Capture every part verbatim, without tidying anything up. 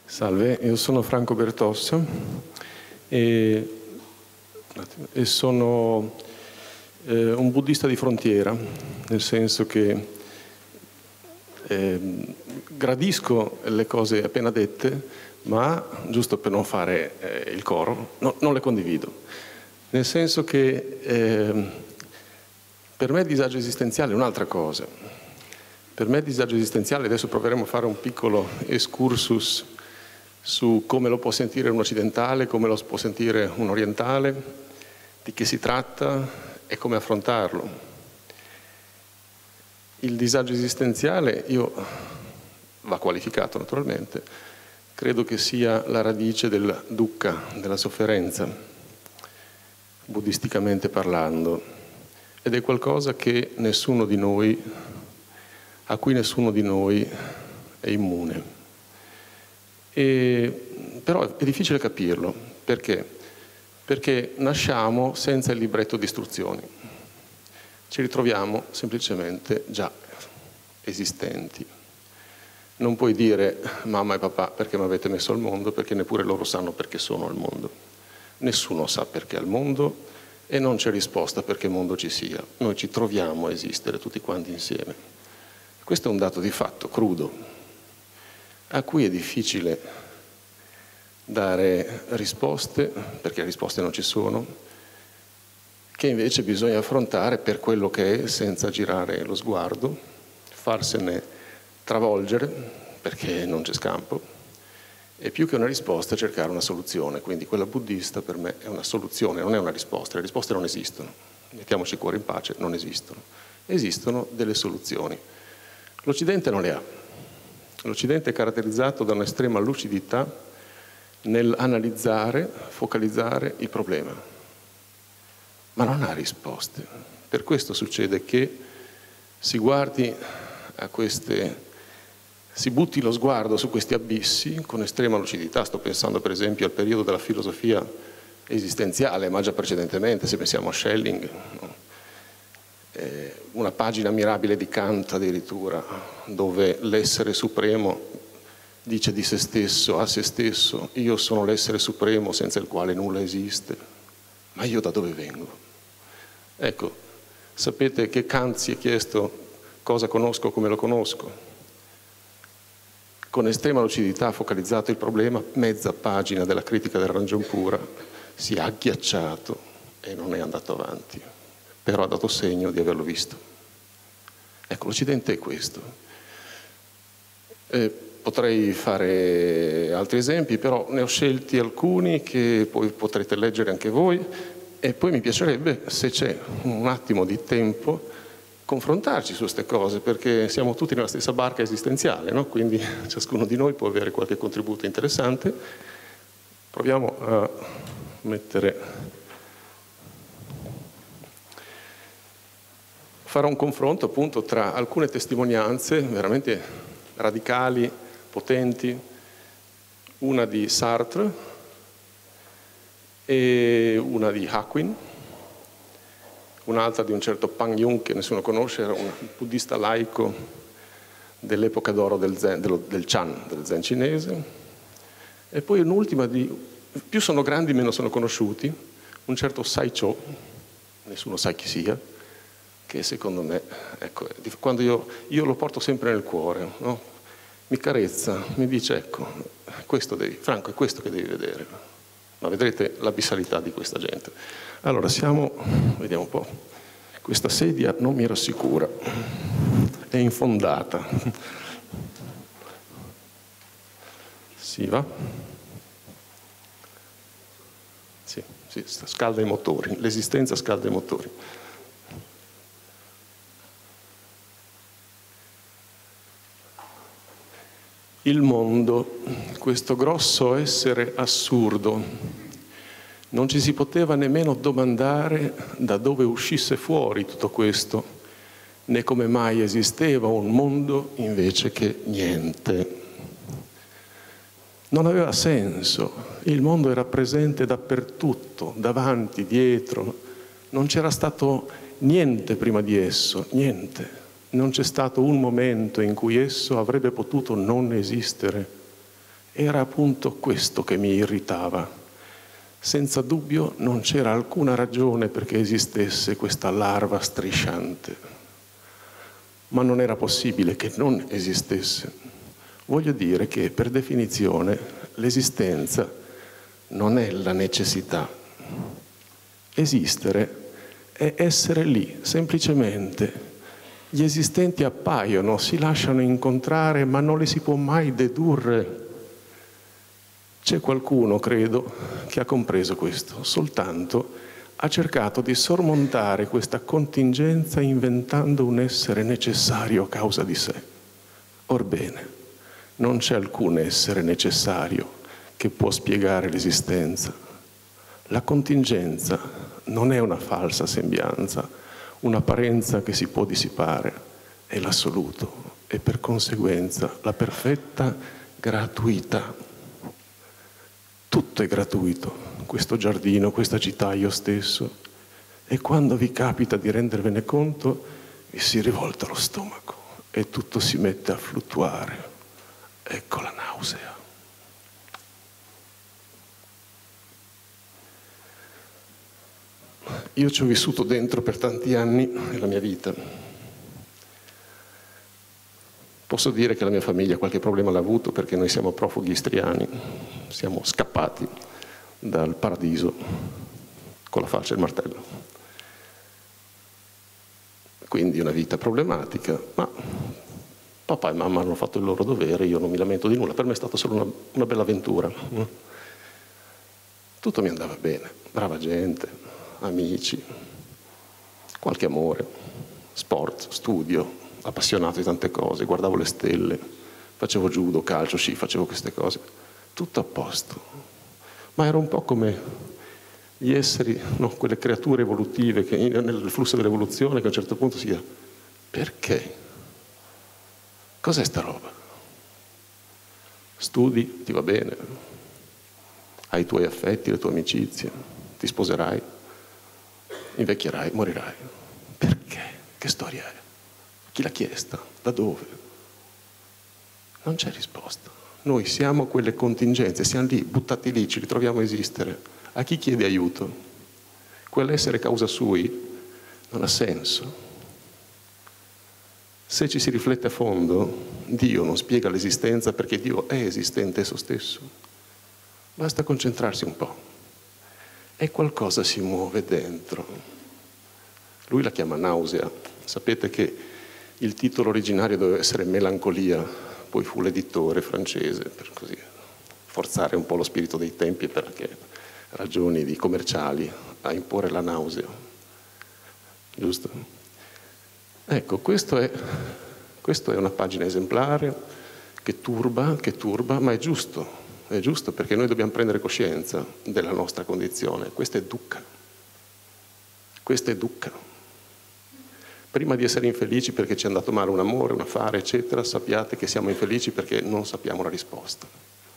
Salve, io sono Franco Bertossa e, e sono eh, un buddista di frontiera, nel senso che eh, gradisco le cose appena dette, ma, giusto per non fare eh, il coro, no, non le condivido. Nel senso che eh, per me il disagio esistenziale è un'altra cosa. Per me il disagio esistenziale, adesso proveremo a fare un piccolo excursus su come lo può sentire un occidentale, come lo può sentire un orientale, di che si tratta e come affrontarlo. Il disagio esistenziale, io, va qualificato naturalmente, credo che sia la radice del dukkha, della sofferenza, buddisticamente parlando, ed è qualcosa che nessuno di noi, a cui nessuno di noi è immune. E, però è difficile capirlo. Perché? Perché nasciamo senza il libretto di istruzioni. Ci ritroviamo semplicemente già esistenti. Non puoi dire mamma e papà perché mi avete messo al mondo, perché neppure loro sanno perché sono al mondo. Nessuno sa perché è al mondo e non c'è risposta perché il mondo ci sia. Noi ci troviamo a esistere tutti quanti insieme. Questo è un dato di fatto, crudo, a cui è difficile dare risposte, perché risposte non ci sono, che invece bisogna affrontare per quello che è, senza girare lo sguardo, farsene travolgere, perché non c'è scampo, e più che una risposta cercare una soluzione. Quindi quella buddista per me è una soluzione, non è una risposta. Le risposte non esistono, mettiamoci il cuore in pace, non esistono. Esistono delle soluzioni. L'Occidente non le ha. L'Occidente è caratterizzato da un'estrema lucidità nell'analizzare, focalizzare il problema, ma non ha risposte. Per questo succede che si guardi a queste, si butti lo sguardo su questi abissi con estrema lucidità. Sto pensando per esempio al periodo della filosofia esistenziale, ma già precedentemente, se pensiamo a Schelling, no? eh, una pagina mirabile di Kant addirittura, dove l'essere supremo dice di se stesso, a se stesso, io sono l'essere supremo senza il quale nulla esiste, ma io da dove vengo? Ecco, sapete che Kant si è chiesto cosa conosco, come lo conosco. Con estrema lucidità ha focalizzato il problema, mezza pagina della critica della ragion pura, si è agghiacciato e non è andato avanti, però ha dato segno di averlo visto. Ecco, l'Occidente è questo. Eh, potrei fare altri esempi, però ne ho scelti alcuni che poi potrete leggere anche voi, e poi mi piacerebbe, se c'è un attimo di tempo, confrontarci su queste cose, perché siamo tutti nella stessa barca esistenziale, no? Quindi ciascuno di noi può avere qualche contributo interessante. Proviamo a mettere... Farò un confronto appunto tra alcune testimonianze veramente radicali, potenti, una di Sartre e una di Hakuin, un'altra di un certo Pan Yung che nessuno conosce, era un buddista laico dell'epoca d'oro del, Zen, dello, del Chan, del Zen cinese, e poi un'ultima di, più sono grandi meno sono conosciuti, un certo Sai Cho, nessuno sa chi sia, che secondo me, ecco, quando io, io lo porto sempre nel cuore, no? Mi carezza, mi dice, ecco, questo devi, Franco, è questo che devi vedere. Ma vedrete l'abissalità di questa gente. Allora, siamo, vediamo un po', questa sedia non mi rassicura, è infondata. Si va? Sì, sì, scalda i motori, l'esistenza scalda i motori. Il mondo, questo grosso essere assurdo, non ci si poteva nemmeno domandare da dove uscisse fuori tutto questo, né come mai esisteva un mondo invece che niente. Non aveva senso, il mondo era presente dappertutto, davanti, dietro, non c'era stato niente prima di esso, niente. Non c'è stato un momento in cui esso avrebbe potuto non esistere. Era appunto questo che mi irritava. Senza dubbio non c'era alcuna ragione perché esistesse questa larva strisciante, ma non era possibile che non esistesse. Voglio dire che, per definizione, l'esistenza non è la necessità. Esistere è essere lì, semplicemente. Gli esistenti appaiono, si lasciano incontrare, ma non li si può mai dedurre. C'è qualcuno, credo, che ha compreso questo, soltanto ha cercato di sormontare questa contingenza inventando un essere necessario a causa di sé. Orbene, non c'è alcun essere necessario che può spiegare l'esistenza. La contingenza non è una falsa sembianza, un'apparenza che si può dissipare, è l'assoluto e per conseguenza la perfetta gratuità. Tutto è gratuito, questo giardino, questa città, io stesso, e quando vi capita di rendervene conto vi si rivolta lo stomaco e tutto si mette a fluttuare. Ecco la nausea. Io ci ho vissuto dentro per tanti anni nella mia vita. Posso dire che la mia famiglia qualche problema l'ha avuto perché noi siamo profughi istriani, siamo scappati dal paradiso con la falce e il martello. Quindi una vita problematica, ma papà e mamma hanno fatto il loro dovere, io non mi lamento di nulla, per me è stata solo una, una bella avventura. Tutto mi andava bene, brava gente, amici, qualche amore, sport, studio, appassionato di tante cose, guardavo le stelle, facevo judo, calcio, sci, facevo queste cose, tutto a posto. Ma ero un po' come gli esseri, no, quelle creature evolutive che nel flusso dell'evoluzione che a un certo punto si dice: perché? Cos'è sta roba? Studi, ti va bene, hai i tuoi affetti, le tue amicizie, ti sposerai, invecchierai, morirai. Perché? Che storia è? Chi l'ha chiesta? Da dove? Non c'è risposta. Noi siamo quelle contingenze, siamo lì, buttati lì, ci ritroviamo a esistere. A chi chiede aiuto? Quell'essere causa sui non ha senso. Se ci si riflette a fondo, Dio non spiega l'esistenza perché Dio è esistente esso stesso. Basta concentrarsi un po'. E qualcosa si muove dentro. Lui la chiama nausea. Sapete che il titolo originario doveva essere Melancolia, poi fu l'editore francese, per così forzare un po' lo spirito dei tempi perché ragioni di commerciali a imporre la nausea. Giusto? Ecco, questo è, questo è una pagina esemplare che turba, che turba, ma è giusto, è giusto perché noi dobbiamo prendere coscienza della nostra condizione. Questa è dukkha. Questa è dukkha. Prima di essere infelici perché ci è andato male un amore, un affare, eccetera, sappiate che siamo infelici perché non sappiamo la risposta.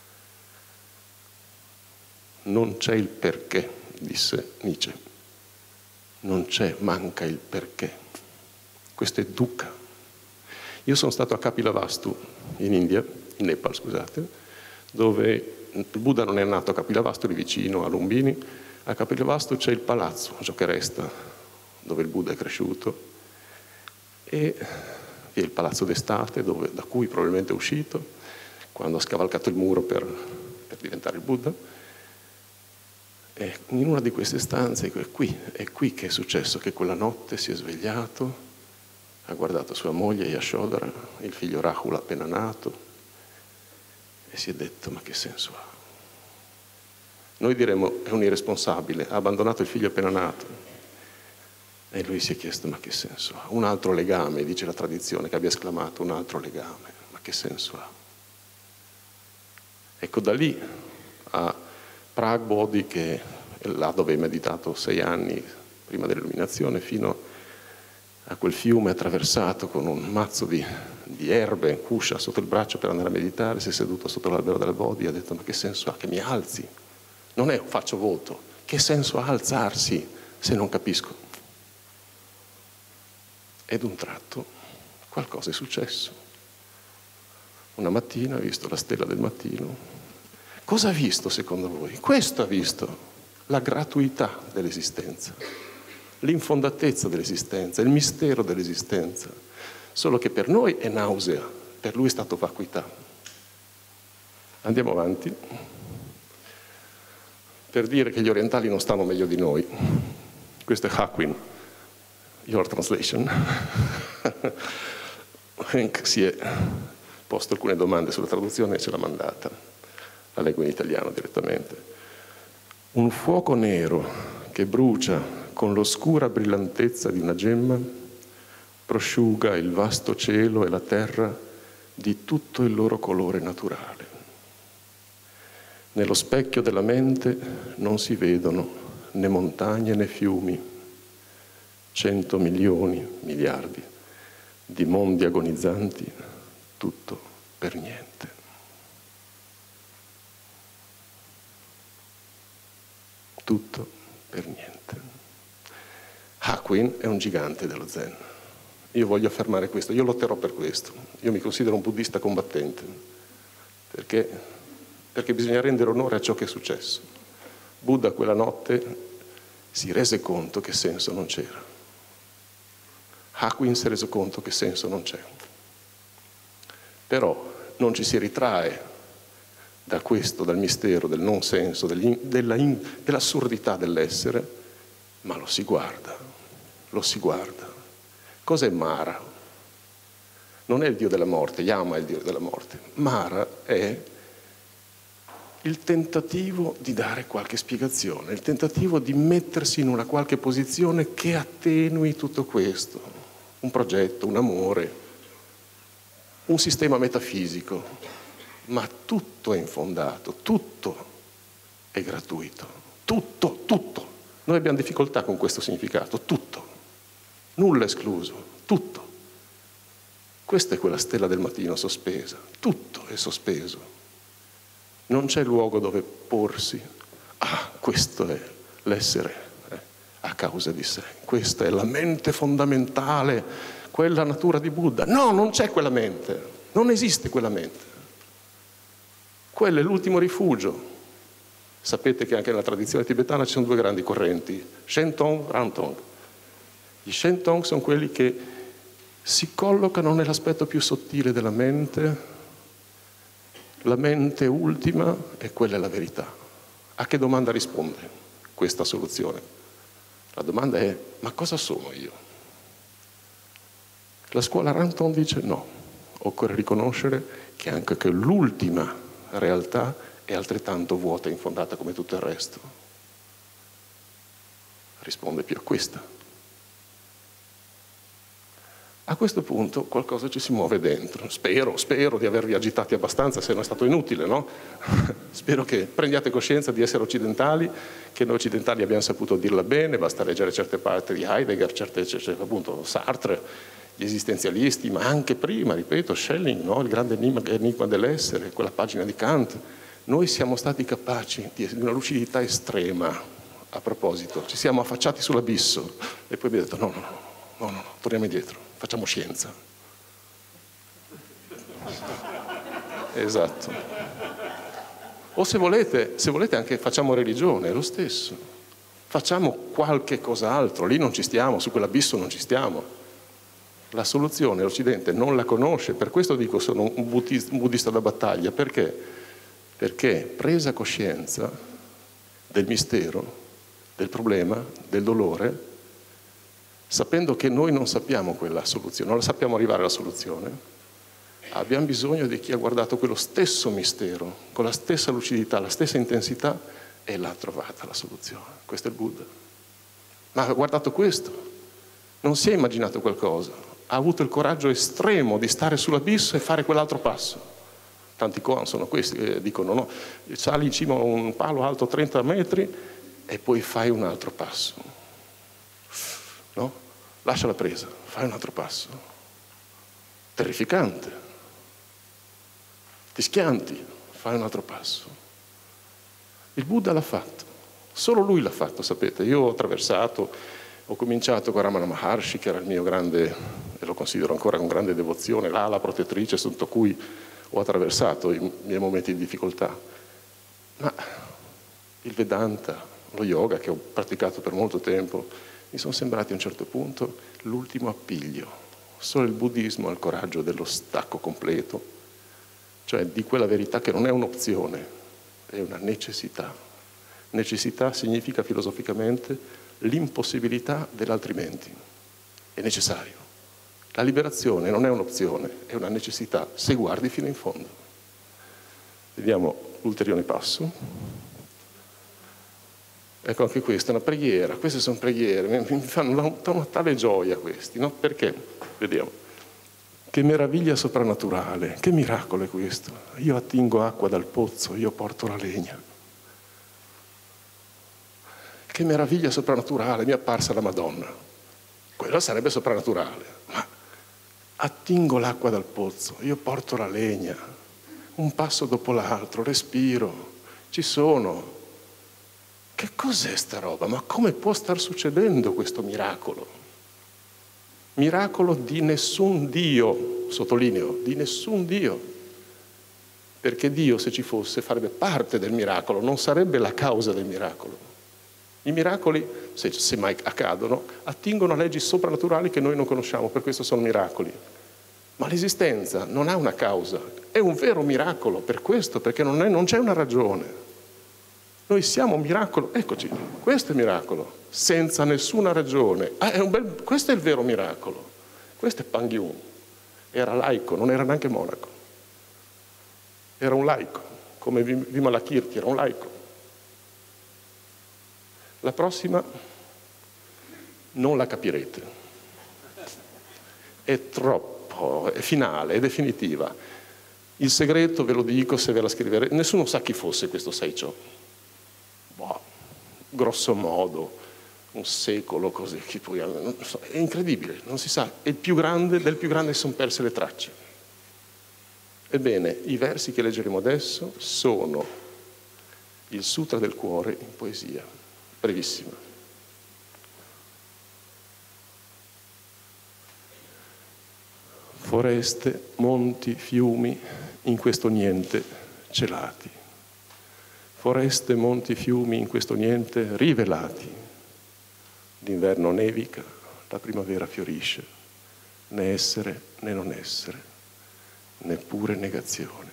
Non c'è il perché, disse Nietzsche. Non c'è, manca il perché. Questo è dukkha. Io sono stato a Kapilavastu, in India, in Nepal, scusate, dove il Buddha non è nato a Kapilavastu, lì vicino a Lumbini. A Kapilavastu c'è il palazzo, ciò che resta, dove il Buddha è cresciuto. E vi è il palazzo d'estate dove, da cui probabilmente è uscito quando ha scavalcato il muro per, per diventare il Buddha, e in una di queste stanze è qui, è qui che è successo che quella notte si è svegliato, ha guardato sua moglie Yashodhara, il figlio Rahula appena nato, e si è detto: ma che senso ha? Noi diremmo è un irresponsabile, ha abbandonato il figlio appena nato. E lui si è chiesto: ma che senso ha? Un altro legame, dice la tradizione, che abbia esclamato: un altro legame, ma che senso ha? Ecco, da lì a Pragbodhi, che è là dove hai meditato sei anni prima dell'illuminazione, fino a quel fiume attraversato con un mazzo di, di erbe, kusha sotto il braccio per andare a meditare, si è seduto sotto l'albero della Bodhi e ha detto: ma che senso ha che mi alzi? Non è faccio voto, che senso ha alzarsi se non capisco? Ed un tratto qualcosa è successo. Una mattina ha visto la stella del mattino Cosa ha visto secondo voi? Questo ha visto, la gratuità dell'esistenza, l'infondatezza dell'esistenza, il mistero dell'esistenza. Solo che per noi è nausea, per lui è stato vacuità. Andiamo avanti. Per dire che gli orientali non stanno meglio di noi. Questo è Hakuin, your translation. Hank si è posto alcune domande sulla traduzione e ce l'ha mandata. La leggo in italiano direttamente. Un fuoco nero che brucia con l'oscura brillantezza di una gemma prosciuga il vasto cielo e la terra di tutto il loro colore naturale. Nello specchio della mente non si vedono né montagne né fiumi, cento milioni, miliardi di mondi agonizzanti, tutto per niente. Tutto per niente. Hakuin è un gigante dello Zen. Io voglio affermare questo, io lotterò per questo. Io mi considero un buddista combattente, perché, perché bisogna rendere onore a ciò che è successo. Buddha quella notte si rese conto che senso non c'era. Hakuin si è reso conto che senso non c'è. Però non ci si ritrae da questo, dal mistero, del non senso, dell'assurdità dell'essere, ma lo si guarda, lo si guarda. Cos'è Mara? Non è il dio della morte, Yama è il dio della morte. Mara è il tentativo di dare qualche spiegazione, il tentativo di mettersi in una qualche posizione che attenui tutto questo. Un progetto, un amore, un sistema metafisico. Ma tutto è infondato, tutto è gratuito, tutto, tutto. Noi abbiamo difficoltà con questo significato, tutto, nulla escluso, tutto. Questa è quella stella del mattino sospesa, tutto è sospeso. Non c'è luogo dove porsi. Ah, questo è l'essere eh, a causa di sé, questa è la mente fondamentale, quella natura di Buddha. No, non c'è quella mente, non esiste quella mente. Quello è l'ultimo rifugio. Sapete che anche nella tradizione tibetana ci sono due grandi correnti, Shentong, Rantong. Gli Shentong sono quelli che si collocano nell'aspetto più sottile della mente. La mente ultima è quella è la verità. A che domanda risponde questa soluzione? La domanda è: ma cosa sono io? La scuola Rantong dice no, occorre riconoscere che anche che l'ultima realtà è altrettanto vuota e infondata come tutto il resto. Risponde più a questa. A questo punto qualcosa ci si muove dentro. Spero, spero di avervi agitati abbastanza, se non è stato inutile, no? Spero che prendiate coscienza di essere occidentali, che noi occidentali abbiamo saputo dirla bene, basta leggere certe parti di Heidegger, certe, certe appunto Sartre, gli esistenzialisti, ma anche prima, ripeto, Schelling, no? Il grande enigma, enigma dell'essere, quella pagina di Kant. Noi siamo stati capaci di una lucidità estrema. A proposito, ci siamo affacciati sull'abisso e poi abbiamo detto no, no, no, no, no, no, torniamo indietro, facciamo scienza. Esatto. O se volete, se volete anche facciamo religione, è lo stesso. Facciamo qualche cos'altro, lì non ci stiamo, su quell'abisso non ci stiamo. La soluzione l'Occidente non la conosce, per questo dico sono un buddista, un buddista da battaglia, perché? Perché presa coscienza del mistero, del problema, del dolore, sapendo che noi non sappiamo quella soluzione, non la sappiamo arrivare alla soluzione, abbiamo bisogno di chi ha guardato quello stesso mistero, con la stessa lucidità, la stessa intensità, e l'ha trovata la soluzione. Questo è il Buddha. Ma ha guardato questo, non si è immaginato qualcosa, ha avuto il coraggio estremo di stare sull'abisso e fare quell'altro passo. Tanti koan sono questi che dicono no, sali in cima a un palo alto trenta metri e poi fai un altro passo. No? Lascia la presa, fai un altro passo. Terrificante. Ti schianti, fai un altro passo. Il Buddha l'ha fatto, solo lui l'ha fatto, sapete. Io ho attraversato, ho cominciato con Ramana Maharshi, che era il mio grande, e lo considero ancora con grande devozione, l'ala protettrice sotto cui ho attraversato i miei momenti di difficoltà. Ma il Vedanta, lo yoga che ho praticato per molto tempo, mi sono sembrati a un certo punto l'ultimo appiglio. Solo il buddismo ha il coraggio dello stacco completo, cioè di quella verità che non è un'opzione, è una necessità. Necessità significa filosoficamente l'impossibilità dell'altrimenti. È necessario. La liberazione non è un'opzione, è una necessità, se guardi fino in fondo. Vediamo l'ulteriore passo. Ecco, anche questa è una preghiera, queste sono preghiere, mi fanno una, una tale gioia questi, no? Perché? Vediamo. Che meraviglia soprannaturale, che miracolo è questo. Io attingo acqua dal pozzo, io porto la legna. Che meraviglia soprannaturale, mi è apparsa la Madonna. Quello sarebbe soprannaturale, ma attingo l'acqua dal pozzo, io porto la legna, un passo dopo l'altro, respiro, ci sono. Che cos'è sta roba? Ma come può star succedendo questo miracolo? Miracolo di nessun Dio, sottolineo, di nessun Dio. Perché Dio, se ci fosse, farebbe parte del miracolo, non sarebbe la causa del miracolo. I miracoli, se, se mai accadono, attingono a leggi soprannaturali che noi non conosciamo, per questo sono miracoli. Ma l'esistenza non ha una causa, è un vero miracolo, per questo, perché non, è, non c'è una ragione. Noi siamo un miracolo, eccoci, questo è il miracolo, senza nessuna ragione. Ah, è un bel, questo è il vero miracolo. Questo è Pangyun. Era laico, non era neanche monaco. Era un laico, come Vimalakirti, era un laico. La prossima non la capirete. È troppo, è finale, è definitiva. Il segreto ve lo dico se ve la scriverete. Nessuno sa chi fosse questo Seicho. Boh, grosso modo, un secolo così. Che poi, è incredibile, non si sa. È il più grande, del più grande si sono perse le tracce. Ebbene, i versi che leggeremo adesso sono il Sutra del Cuore in poesia. Brevissima. Foreste, monti, fiumi, in questo niente celati. Foreste, monti, fiumi, in questo niente rivelati. L'inverno nevica, la primavera fiorisce, né essere né non essere, neppure negazione.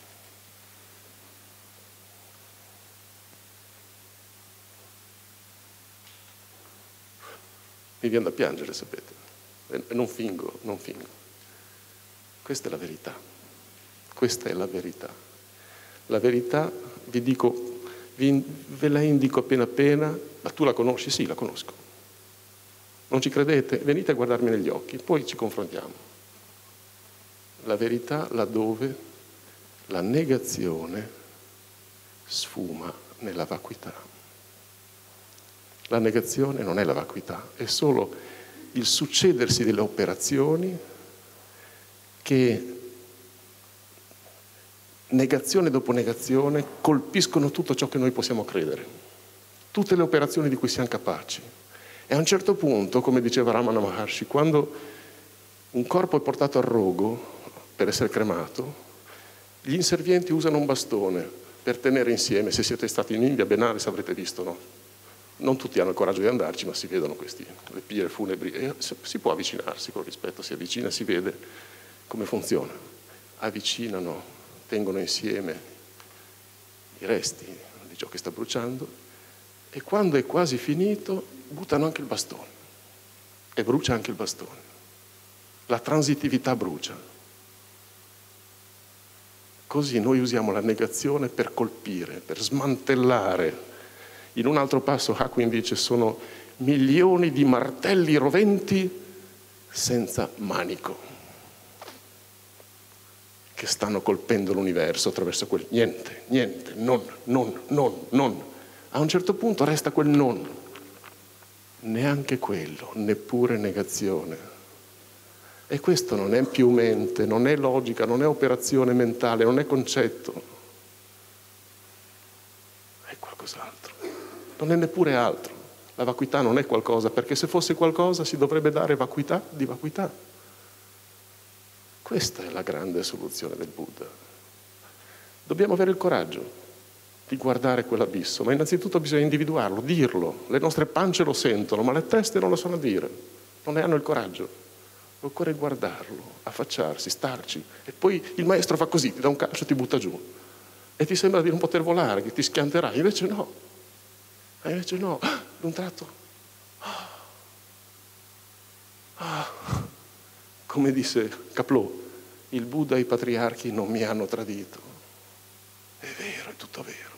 Mi viene da piangere, sapete, e non fingo, non fingo. Questa è la verità, questa è la verità. La verità, vi dico, vi, ve la indico appena appena, ma tu la conosci? Sì, la conosco. Non ci credete? Venite a guardarmi negli occhi, poi ci confrontiamo. La verità laddove la negazione sfuma nella vacuità. La negazione non è la vacuità, è solo il succedersi delle operazioni che, negazione dopo negazione, colpiscono tutto ciò che noi possiamo credere, tutte le operazioni di cui siamo capaci. E a un certo punto, come diceva Ramana Maharshi, quando un corpo è portato al rogo per essere cremato, gli inservienti usano un bastone per tenere insieme. Se siete stati in India, Benares avrete visto, no? Non tutti hanno il coraggio di andarci, ma si vedono questi, le pile funebri, e si può avvicinarsi con rispetto, si avvicina, si vede come funziona. Avvicinano, tengono insieme i resti di ciò che sta bruciando e quando è quasi finito buttano anche il bastone e brucia anche il bastone. La transitività brucia. Così noi usiamo la negazione per colpire, per smantellare. In un altro passo Hakuin dice sono milioni di martelli roventi senza manico che stanno colpendo l'universo attraverso quel niente, niente, non, non, non, non. A un certo punto resta quel non, neanche quello, neppure negazione. E questo non è più mente, non è logica, non è operazione mentale, non è concetto, è qualcos'altro. Non è neppure altro. La vacuità non è qualcosa, perché se fosse qualcosa si dovrebbe dare vacuità di vacuità. Questa è la grande soluzione del Buddha. Dobbiamo avere il coraggio. di guardare quell'abisso, ma innanzitutto bisogna individuarlo, dirlo. Le nostre pance lo sentono, ma le teste non lo sanno dire, non ne hanno il coraggio. Occorre guardarlo, affacciarsi, starci, e poi il maestro fa così, ti dà un calcio e ti butta giù, e ti sembra di non poter volare, che ti schianterai, invece no, e invece no, ad un tratto, ah, come disse Kaplò, il Buddha e i patriarchi non mi hanno tradito. È vero, è tutto vero.